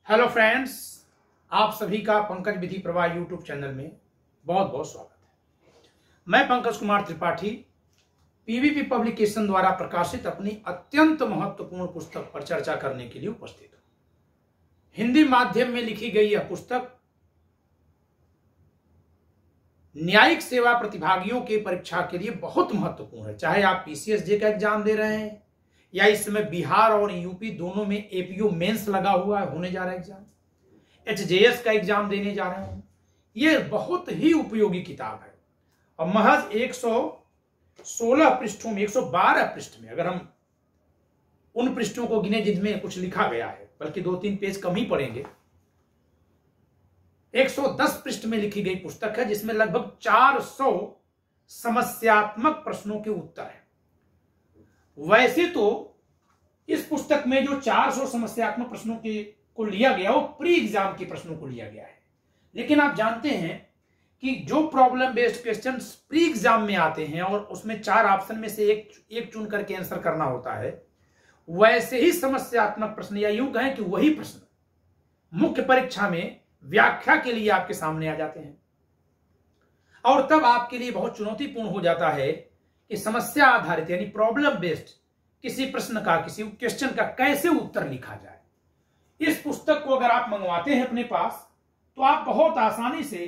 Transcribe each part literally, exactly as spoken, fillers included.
Hello friends, आप सभी का पंकज विधि प्रवाह यूट्यूब चैनल में बहुत बहुत स्वागत है। मैं पंकज कुमार त्रिपाठी पीवीपी पब्लिकेशन द्वारा प्रकाशित अपनी अत्यंत महत्वपूर्ण पुस्तक पर चर्चा करने के लिए उपस्थित हूं। हिंदी माध्यम में लिखी गई यह पुस्तक न्यायिक सेवा प्रतिभागियों के परीक्षा के लिए बहुत महत्वपूर्ण है। चाहे आप पीसीएसजे का एग्जाम दे रहे हैं या इस समय बिहार और यूपी दोनों में एपीयू मेंस लगा हुआ है, होने जा रहा है एग्जाम, एचजेएस का एग्जाम देने जा रहे हैं, ये बहुत ही उपयोगी किताब है। और महज एक सौ सोलह पृष्ठों में, एक सौ बारह पृष्ठ में, अगर हम उन पृष्ठों को गिने जिनमें कुछ लिखा गया है, बल्कि दो तीन पेज कम ही पड़ेंगे, एक सौ दस पृष्ठ में लिखी गई पुस्तक है जिसमें लगभग चार सौ समस्यात्मक प्रश्नों के उत्तर हैं। वैसे तो इस पुस्तक में जो चार सौ समस्यात्मक प्रश्नों के को लिया गया वो प्री एग्जाम के प्रश्नों को लिया गया है, लेकिन आप जानते हैं कि जो problem based questions pre exam में आते हैं और उसमें चार ऑप्शन में से एक एक चुन करके आंसर करना होता है, वैसे ही समस्यात्मक प्रश्न या यूं कहें कि वही प्रश्न मुख्य परीक्षा में व्याख्या के लिए आपके सामने आ जाते हैं। और तब आपके लिए बहुत चुनौतीपूर्ण हो जाता है कि समस्या आधारित यानी प्रॉब्लम बेस्ड किसी प्रश्न का, किसी क्वेश्चन का कैसे उत्तर लिखा जाए। इस पुस्तक को अगर आप मंगवाते हैं अपने पास तो आप बहुत आसानी से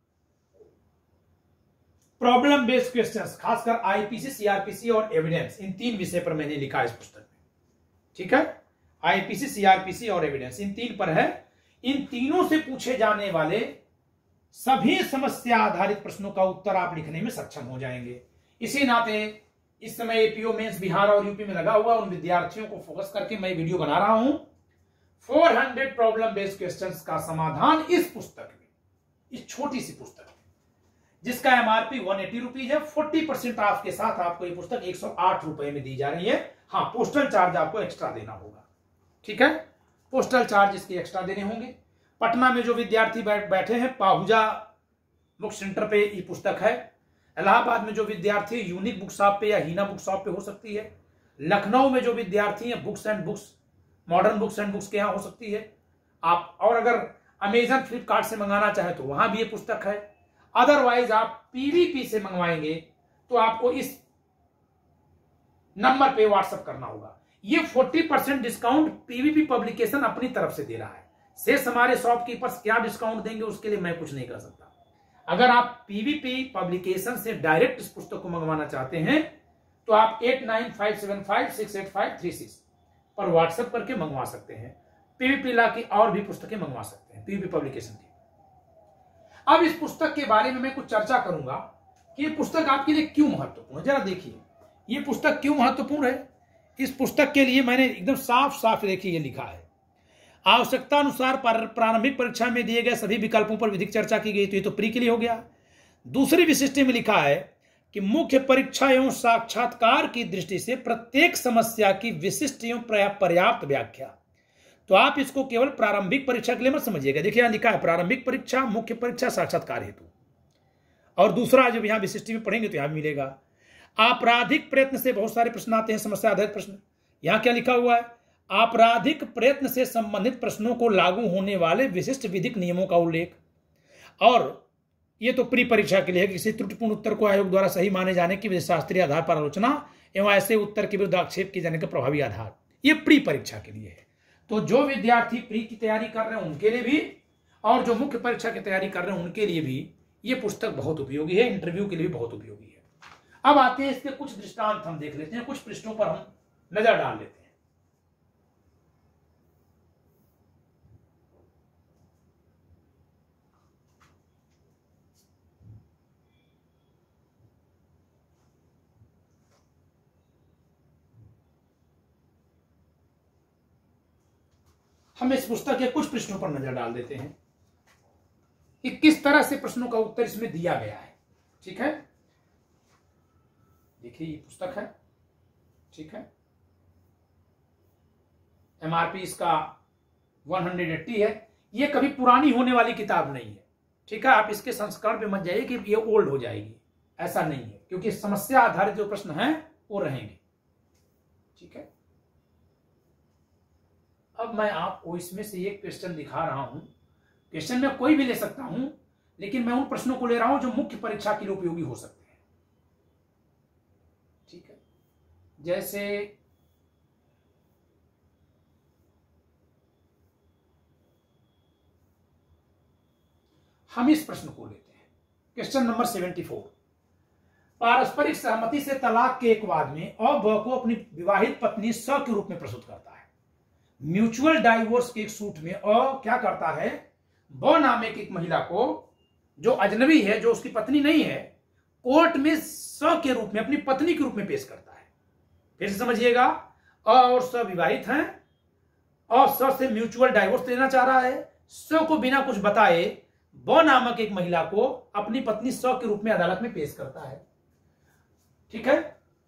प्रॉब्लम बेस्ड क्वेश्चंस, खासकर आईपीसी, सीआरपीसी और एविडेंस, इन तीन विषय पर मैंने लिखा है इस पुस्तक में। ठीक है, आईपीसी, सीआरपीसी और एविडेंस, इन तीन पर है। इन तीनों से पूछे जाने वाले सभी समस्या आधारित प्रश्नों का उत्तर आप लिखने में सक्षम हो जाएंगे। इसी नाते इस समय एपीओ मेंस बिहार और यूपी में लगा हुआ उन विद्यार्थियों को फोकस करके मैं वीडियो बना रहा हूं। चार सौ प्रॉब्लम बेस्ड क्वेश्चंस का समाधान इस पुस्तक में, इस छोटी सी पुस्तक में, जिसका एमआरपी एक सौ अस्सी रुपीज है। चालीस परसेंट ऑफ के साथ आपको ये पुस्तक एक सौ आठ रुपए में दी जा रही है। हाँ, पोस्टल चार्ज आपको एक्स्ट्रा देना होगा। ठीक है, पोस्टल चार्ज इसके एक्स्ट्रा देने होंगे। पटना में जो विद्यार्थी बैठ बैठे हैं, पाहुजा बुक सेंटर पे ये पुस्तक है। इलाहाबाद में जो विद्यार्थी यूनिक बुक शॉप पे या हीना बुक शॉप पे हो सकती है। लखनऊ में जो विद्यार्थी हैं books and books, modern books and books के यहाँ हो सकती है आप। और अगर अमेजन फ्लिपकार्ट से मंगाना चाहे तो वहां भी ये पुस्तक है। अदरवाइज आप पीवीपी से मंगवाएंगे तो आपको इस नंबर पे व्हाट्सएप करना होगा। ये चालीस परसेंट डिस्काउंट पीवीपी पब्लिकेशन अपनी तरफ से दे रहा है। शेष हमारे शॉपकीपर्स क्या डिस्काउंट देंगे उसके लिए मैं कुछ नहीं कर सकता। अगर आप पीवीपी पब्लिकेशन से डायरेक्ट इस पुस्तक को मंगवाना चाहते हैं तो आप eight nine five seven five six eight five three six पर व्हाट्सएप करके मंगवा सकते हैं। पीवीपी ला की और भी पुस्तकें मंगवा सकते हैं पीवीपी पब्लिकेशन की। अब इस पुस्तक के बारे में मैं कुछ चर्चा करूंगा कि ये पुस्तक आपके लिए क्यों महत्वपूर्ण है। जरा देखिए ये पुस्तक क्यों महत्वपूर्ण है। इस पुस्तक के लिए मैंने एकदम साफ साफ देखिए ये लिखा है, आवश्यकता अनुसार प्रारंभिक परीक्षा में दिए गए सभी विकल्पों पर विधिक चर्चा की गई। तो ये तो प्री के लिए हो गया। दूसरी विशिष्टि में लिखा है कि मुख्य परीक्षा एवं साक्षात्कार की दृष्टि से प्रत्येक समस्या की विशिष्ट एवं पर्याप्त व्याख्या। तो आप इसको केवल प्रारंभिक परीक्षा के लिए मत समझिएगा। देखिए यहां लिखा है प्रारंभिक परीक्षा, मुख्य परीक्षा, साक्षात्कार हेतु। और दूसरा जब यहां विशिष्टि में पढ़ेंगे तो यहां मिलेगा आपराधिक प्रयत्न से बहुत सारे प्रश्न आते हैं, समस्या आधारित प्रश्न। यहां क्या लिखा हुआ है, आपराधिक प्रयत्न से संबंधित प्रश्नों को लागू होने वाले विशिष्ट विधिक नियमों का उल्लेख। और ये तो प्री परीक्षा के लिए है, किसी त्रुटिपूर्ण उत्तर को आयोग द्वारा सही माने जाने की शास्त्रीय आधार पर आलोचना एवं ऐसे उत्तर के विरुद्ध आक्षेप किए जाने का प्रभावी आधार। ये प्री परीक्षा के लिए है। तो जो विद्यार्थी प्री की तैयारी कर रहे हैं उनके लिए भी और जो मुख्य परीक्षा की तैयारी कर रहे हैं उनके लिए भी ये पुस्तक बहुत उपयोगी है, इंटरव्यू के लिए भी बहुत उपयोगी है। अब आते हैं इसके कुछ दृष्टांत हम देख लेते हैं, कुछ पृष्ठों पर हम नजर डाल लेते हैं। हम इस पुस्तक के कुछ पृष्ठों पर नजर डाल देते हैं कि किस तरह से प्रश्नों का उत्तर इसमें दिया गया है। ठीक है, देखिए ये पुस्तक है। ठीक है, एमआरपी इसका एक सौ अस्सी है। ये कभी पुरानी होने वाली किताब नहीं है। ठीक है, आप इसके संस्करण पे मत जाइए कि ये ओल्ड हो जाएगी, ऐसा नहीं है, क्योंकि समस्या आधारित जो प्रश्न हैं वो रहेंगे। ठीक है, अब मैं आपको इसमें से एक क्वेश्चन दिखा रहा हूं। क्वेश्चन में कोई भी ले सकता हूं, लेकिन मैं उन प्रश्नों को ले रहा हूं जो मुख्य परीक्षा के लिए उपयोगी हो सकते हैं। ठीक है, जैसे हम इस प्रश्न को लेते हैं, क्वेश्चन नंबर सेवेंटी फोर। पारस्परिक सहमति से तलाक के एक वाद में अ ब को अपनी विवाहित पत्नी स के रूप में प्रस्तुत करता है। म्यूचुअल डाइवोर्स के एक सूट में अ क्या करता है, ब नामे की एक महिला को जो अजनबी है, जो उसकी पत्नी नहीं है, कोर्ट में स के रूप में, अपनी पत्नी के रूप में पेश करता है। फिर से समझिएगा, अ और स विवाहित हैं और स से म्यूचुअल डाइवोर्स लेना चाह रहा है। स को बिना कुछ बताए ब नामक एक महिला को अपनी पत्नी स के रूप में अदालत में पेश करता है। ठीक है,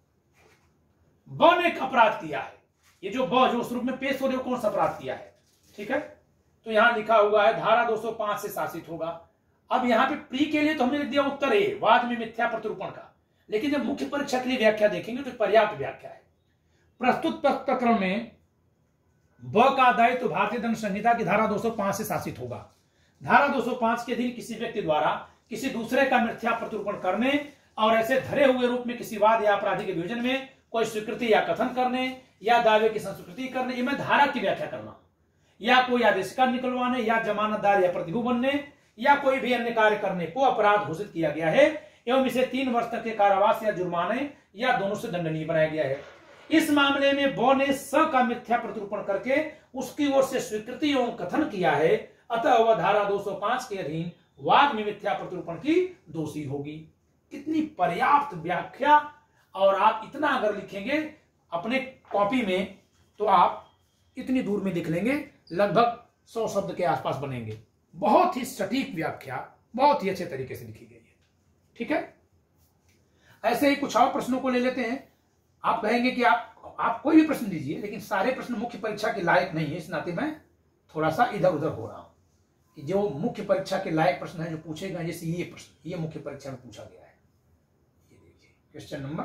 ब ने एक अपराध किया है। ये जो ब जो उस रूप में पेश हो रहे हो, कौन सा अपराध किया है? ठीक है, तो यहां लिखा हुआ है धारा दो सौ पांच से शासित होगा। अब यहां पे प्री के लिए तो हमने लिख दिया उत्तर ए, वाद में मिथ्या प्रतिरूपण का, लेकिन जब मुख्य परीक्षा के लिए व्याख्या देखेंगे तो पर्याप्त व्याख्या है। प्रस्तुत प्रकरण में ब का दायित्व तो भारतीय दंड संहिता की धारा दो सौ पांच से शासित होगा। धारा दो सौ पांच के अधीन किसी व्यक्ति द्वारा किसी दूसरे का मिथ्या प्रतिरूपण करने और ऐसे धरे हुए रूप में किसी वाद या अपराधी के वियोजन में कोई स्वीकृति या कथन करने या दावे की संस्कृति करने, ये मैं धारा की व्याख्या करना हूं, या कोई आदेशिका निकलवाने या जमानतदार या प्रतिभू बनने या कोई भी अन्य कार्य करने को अपराध घोषित किया गया है एवं इसे तीन वर्ष तक के कारावास या जुर्माने या दोनों से दंडनीय बनाया गया है। इस मामले में ब ने स का मिथ्या प्रतिरूपण करके उसकी ओर से स्वीकृति एवं कथन किया है, अतः वह धारा दो सौ पांच के अधीन वाद में मिथ्या प्रतिरूपण की दोषी होगी। कितनी पर्याप्त व्याख्या! और आप इतना अगर लिखेंगे अपने कॉपी में तो आप इतनी दूर में लिख लेंगे, लगभग सौ शब्द के आसपास बनेंगे। बहुत ही सटीक व्याख्या, बहुत ही अच्छे तरीके से लिखी गई है। ठीक है, ऐसे ही कुछ और प्रश्नों को ले लेते हैं। आप कहेंगे कि आप आप कोई भी प्रश्न दीजिए, लेकिन सारे प्रश्न मुख्य परीक्षा के लायक नहीं है, इस नाते मैं थोड़ा सा इधर उधर हो रहा हूं कि जो मुख्य परीक्षा के लायक प्रश्न है जो पूछे गए, जैसे ये प्रश्न, ये मुख्य परीक्षा में पूछा गया है। ये देखिए क्वेश्चन नंबर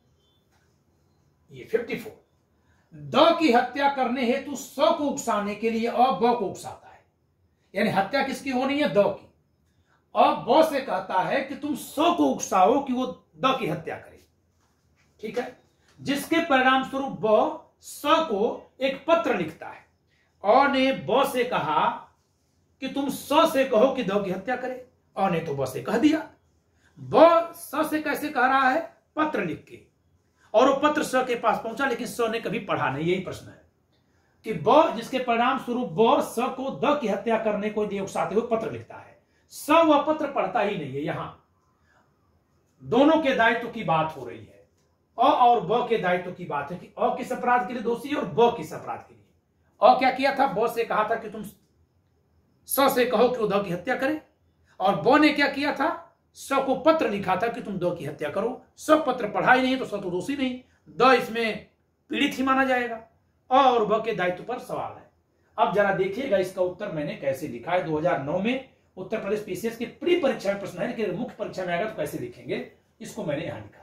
ये फिफ्टी फोर। द की हत्या करने हेतु स को उकसाने के लिए अ ब को उकसाता है, यानी हत्या किसकी होनी है? The key. अ ब से कहता है कि तुम स को उकसाओ कि वो द की हत्या करे। ठीक है, जिसके परिणाम स्वरूप ब स को एक पत्र लिखता है। अ ने ब से कहा कि तुम स से कहो कि द की हत्या करे। अ ने तो ब से कह दिया। ब स से कैसे कह रहा है? पत्र लिख के, और वो पत्र स के पास पहुंचा, लेकिन स ने कभी पढ़ा नहीं। यही प्रश्न है कि ब जिसके परिणाम स्वरूप ब स को द की हत्या करने को उकसाते हुए पत्र लिखता है, स वह पत्र पढ़ता ही नहीं है। यहां दोनों के दायित्व की बात हो रही है, अ और ब के दायित्व की बात है कि अ किस अपराध के लिए दोषी है और ब किस अपराध के लिए। अ क्या किया था? ब से कहा था कि तुम स से कहो कि वो द की हत्या करे, और ब ने क्या किया था? स को पत्र लिखा था कि तुम द की हत्या करो। स पत्र पढ़ा ही नहीं तो स तो दोषी नहीं, द इसमें पीड़ित ही माना जाएगा। अ और ब के दायित्व पर सवाल है। अब जरा देखिएगा इसका उत्तर मैंने कैसे लिखा है। दो हज़ार नौ में उत्तर प्रदेश पीसीएस के प्री परीक्षा में प्रश्न है, लेकिन मुख्य परीक्षा में आएगा तो कैसे लिखेंगे, इसको मैंने यहां लिखा है।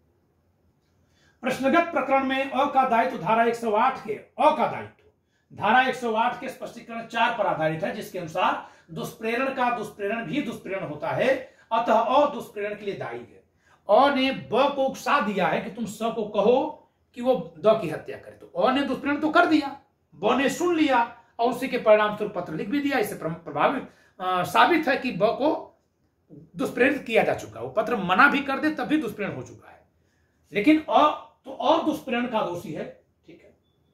प्रश्नगत प्रकरण में अ का दायित्व धारा एक सौ आठ के अ का दायित्व धारा एक सौ आठ के स्पष्टीकरण चार पर आधारित है, जिसके अनुसार दुष्प्रेरण का दुष्प्रेरण भी दुष्प्रेरण होता है, अतः अ दुष्प्रेरण के लिए दायी है। अ ने ब को उकसा दिया है कि तुम स को कहो कि वो द की हत्या करे, तो अ ने दुष्प्रेरण तो कर दिया, ब ने सुन लिया और उसी के परिणाम स्वरूप पत्र लिख भी दिया। इससे प्रभावित साबित है कि ब को दुष्प्रेरित किया जा चुका है। वो पत्र मना भी कर दे तब भी दुष्प्रेरण हो चुका है, लेकिन अ तो अ दुष्प्रेरण का दोषी है। ठीक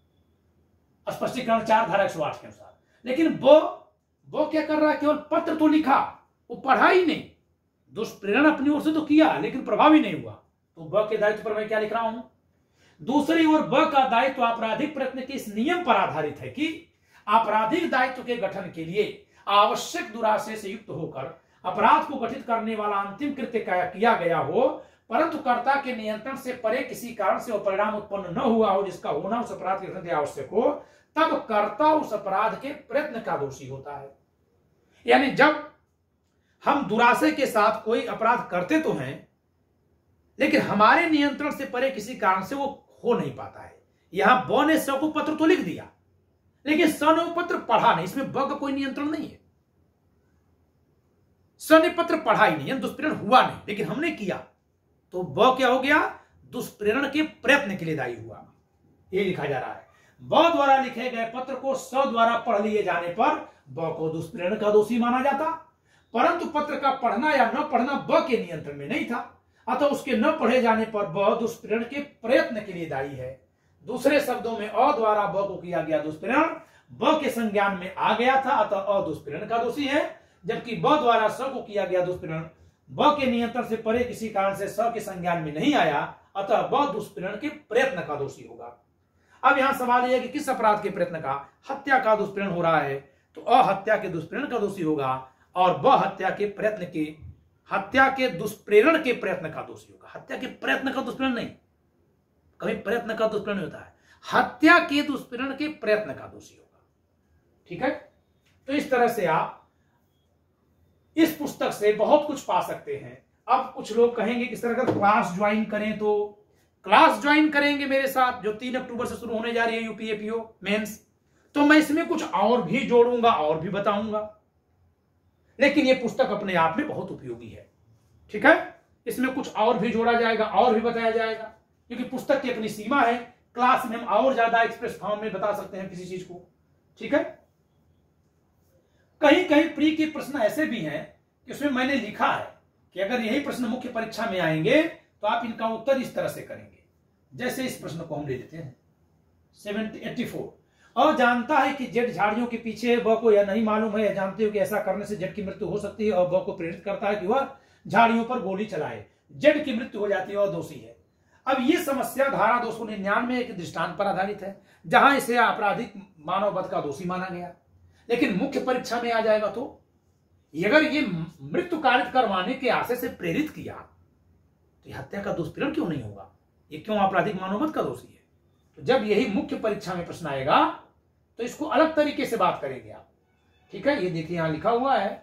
है, स्पष्टीकरण चार धारा एक सौ आठ के अनुसार। लेकिन ब ब क्या कर रहा है? केवल पत्र तो लिखा, वो पढ़ा ही नहीं। दुष्प्रेरण अपनी ओर से तो किया लेकिन प्रभावी नहीं हुआ, तो ब के दायित्व पर मैं क्या लिख रहा हूं? दूसरी ओर ब का दायित्व आपराधिक प्रयत्न के इस नियम पर आधारित है कि आपराधिक दायित्व के गठन के लिए आवश्यक दुराशय से युक्त होकर अपराध को गठित करने वाला अंतिम कृत्य किया गया हो, परंतु कर्ता के नियंत्रण से परे किसी कारण से वह परिणाम उत्पन्न न हुआ हो जिसका होना उस अपराध के गठन आवश्यक हो, तब कर्ता उस अपराध के प्रयत्न का दोषी होता है। यानी जब हम दुराशय के साथ कोई अपराध करते तो हैं, लेकिन हमारे नियंत्रण से परे किसी कारण से वो हो नहीं पाता है। यहां ब ने स को पत्र तो लिख दिया, लेकिन स ने वो पत्र पढ़ा नहीं, इसमें ब का कोई नियंत्रण नहीं है। स ने पत्र पढ़ा ही नहीं, दुष्प्रेरण हुआ नहीं, लेकिन हमने किया तो ब क्या हो गया, दुष्प्रेरण के प्रयत्न के लिए दायी हुआ। ये लिखा जा रहा है, ब द्वारा लिखे गए पत्र को स द्वारा पढ़ लिए जाने पर ब को दुष्प्रेरण का दोषी माना जाता, परंतु पत्र का पढ़ना या न पढ़ना ब के नियंत्रण में नहीं था, अतः उसके न पढ़े जाने पर ब दुष्प्रेरण के प्रयत्न के लिए दायी है। दूसरे शब्दों में अ द्वारा ब को किया गया दुष्प्रेरण ब के संज्ञान में आ गया था, अतः अ दुष्प्रेरण का दोषी है, जबकि ब द्वारा स को किया गया दुष्प्रेरण ब के नियंत्रण से परे किसी कारण से स के संज्ञान में नहीं आया, अतः ब दुष्प्रेरण के प्रयत्न का दोषी होगा। अब यहां सवाल यह है कि किस अपराध के प्रयत्न का, हत्या का दुष्प्रेरण हो रहा है तो अ हत्या के दुष्प्रेरण का दोषी होगा, और ब हत्या के प्रयत्न के हत्या के दुष्प्रेरण के प्रयत्न का दोषी होगा। हत्या के प्रयत्न का दुष्प्रेरण नहीं, कभी प्रयत्न का दुष्प्रेरण होता है, हत्या के दुष्प्रेरण के प्रयत्न का दोषी होगा। ठीक है, तो इस तरह से आप इस पुस्तक से बहुत कुछ पा सकते हैं। अब कुछ लोग कहेंगे कि सर अगर क्लास ज्वाइन करें तो क्लास ज्वाइन करेंगे मेरे साथ जो तीन अक्टूबर से शुरू होने जा रही है यूपीएपीओ मेंस, तो मैं इसमें कुछ और भी जोड़ूंगा और भी बताऊंगा, लेकिन ये पुस्तक अपने आप में बहुत उपयोगी है। ठीक है, इसमें कुछ और भी जोड़ा जाएगा और भी बताया जाएगा, क्योंकि पुस्तक की अपनी सीमा है। क्लास में हम और ज्यादा एक्सप्रेस फॉर्म में बता सकते हैं किसी चीज को। ठीक है, कहीं कहीं प्री के प्रश्न ऐसे भी हैं कि उसमें मैंने लिखा है कि अगर यही प्रश्न मुख्य परीक्षा में आएंगे तो आप इनका उत्तर इस तरह से करेंगे। जैसे इस प्रश्न को हम ले लेते हैं सेवेंटी एट्टी फोर, और जानता है कि जेड झाड़ियों के पीछे है, ब को यह नहीं मालूम है, या जानते हो कि ऐसा करने से जेड की मृत्यु हो सकती है, और ब को प्रेरित करता है कि वह झाड़ियों पर गोली चलाए, जेड की मृत्यु हो जाती है और दोषी है। अब ये समस्या धारा दो सौ निन्यानवे एक दृष्टांत पर आधारित है, जहां इसे आपराधिक मानव वध का दोषी माना गया, लेकिन मुख्य परीक्षा में आ जाएगा तो अगर ये मृत्यु कारित करवाने के आशय से प्रेरित किया तो हत्या का दुष्प्रेरण क्यों नहीं होगा, ये क्यों आपराधिक मानव वध का दोषी है। तो जब यही मुख्य परीक्षा में प्रश्न आएगा तो इसको अलग तरीके से बात करेंगे आप। ठीक है, ये देखिए यहां लिखा हुआ है,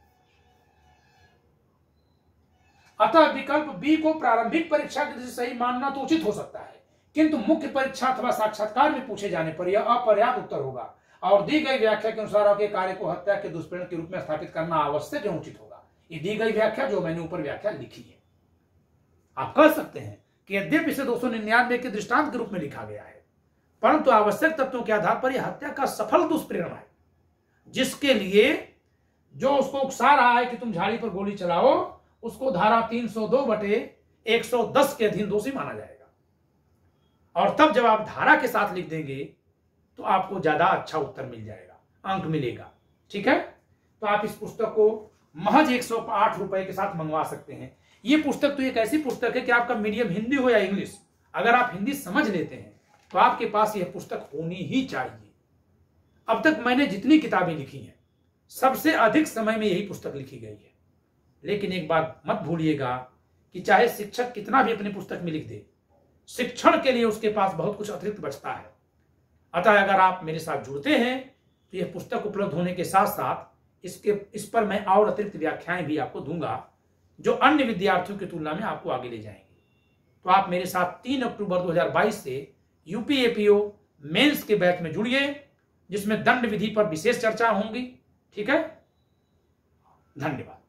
अतः विकल्प बी को प्रारंभिक परीक्षा के दृष्टि से सही मानना तो उचित हो सकता है, किंतु मुख्य परीक्षा अथवा साक्षात्कार में पूछे जाने पर यह अपर्याप्त उत्तर होगा, और दी गई व्याख्या के अनुसार आपके कार्य को हत्या के दुष्प्रेरण के रूप में स्थापित करना आवश्यक एवं उचित होगा। ये दी गई व्याख्या जो मैंने ऊपर व्याख्या लिखी है, आप कह सकते हैं कि यद्यपि इसे दो सौ निन्यानवे के दृष्टांत के रूप में लिखा गया है, परंतु आवश्यक तत्वों के आधार पर यह हत्या का सफल दुष्प्रेरण है, जिसके लिए जो उसको उकसा रहा है कि तुम झाड़ी पर गोली चलाओ, उसको धारा तीन सौ दो बटे एक सौ दस के अधीन दोषी माना जाएगा। और तब जब आप धारा के साथ लिख देंगे तो आपको ज्यादा अच्छा उत्तर मिल जाएगा, अंक मिलेगा। ठीक है, तो आप इस पुस्तक को महज एक सौ आठ रुपए के साथ मंगवा सकते हैं। ये पुस्तक तो एक ऐसी पुस्तक है कि आपका मीडियम हिंदी हो या इंग्लिश, अगर आप हिंदी समझ लेते हैं तो आपके पास यह पुस्तक होनी ही चाहिए। अब तक मैंने जितनी किताबें लिखी हैं सबसे अधिक समय में यही पुस्तक लिखी गई है, लेकिन एक बात मत भूलिएगा कि चाहे शिक्षक कितना भी अपनी पुस्तक में लिख दे, शिक्षण के लिए उसके पास बहुत कुछ अतिरिक्त बचता है। अतः अगर आप मेरे साथ जुड़ते हैं तो यह पुस्तक उपलब्ध होने के साथ साथ इसके इस पर मैं और अतिरिक्त व्याख्याएं भी आपको दूंगा जो अन्य विद्यार्थियों की तुलना में आपको आगे ले जाएंगे। तो आप मेरे साथ तीन अक्टूबर दो हज़ार बाईस से यूपीएपीओ मेंस के बैच में जुड़िए, जिसमें दंड विधि पर विशेष चर्चा होंगी। ठीक है, धन्यवाद।